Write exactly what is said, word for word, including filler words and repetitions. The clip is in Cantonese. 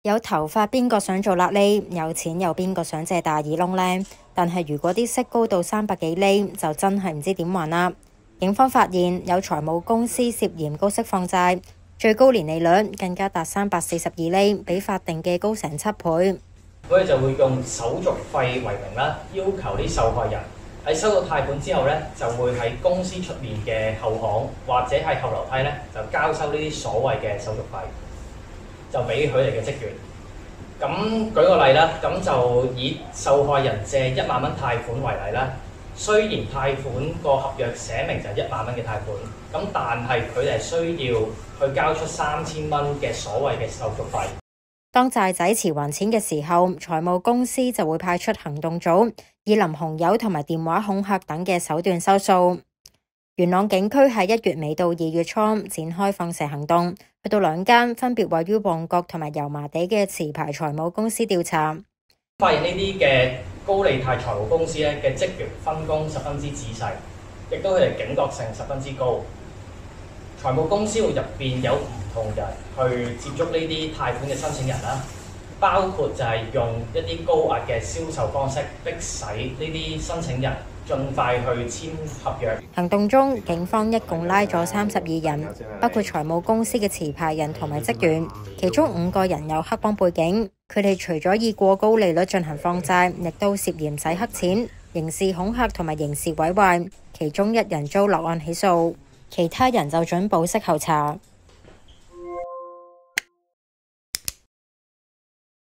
有頭髮邊個想做瘌痢？有錢又邊個想借大耳窿呢？但係如果啲息高到三百幾厘，就真係唔知點還啦。警方發現有財務公司涉嫌高息放債，最高年利率更加達三百四十二厘，比法定嘅高成七倍。 佢哋就會用手續費為名啦，要求啲受害人喺收到貸款之後咧，就會喺公司出面嘅後巷或者係後樓梯咧，就交收呢啲所謂嘅手續費，就俾佢哋嘅職員。咁舉個例啦，咁就以受害人借一萬蚊貸款為例啦。雖然貸款個合約寫明就係一萬蚊嘅貸款，咁但係佢哋需要去交出三千蚊嘅所謂嘅手續費。 當債仔遲還錢嘅時候，財務公司就會派出行動組，以淋紅油同埋電話恐嚇等嘅手段收數。元朗警區喺一月尾到二月初展開放蛇行動，去到兩間分別位於旺角同埋油麻地嘅持牌財務公司調查， 發現呢啲嘅高利貸財務公司咧嘅職員分工十分之仔細，亦都佢哋警覺性十分之高。財務公司會入邊有唔同人去接觸呢啲貸款嘅申請人啦，包括就係用一啲高額嘅銷售方式，迫使呢啲申請人盡快去簽合約。 行動中，警方一共拉咗三十二人，包括財務公司嘅持牌人同埋職員，其中五個人有黑幫背景。佢哋除咗以過高利率進行放債，亦都涉嫌洗黑錢、刑事恐嚇同埋刑事毀壞。其中一人遭落案起訴，其他人就准保釋候查。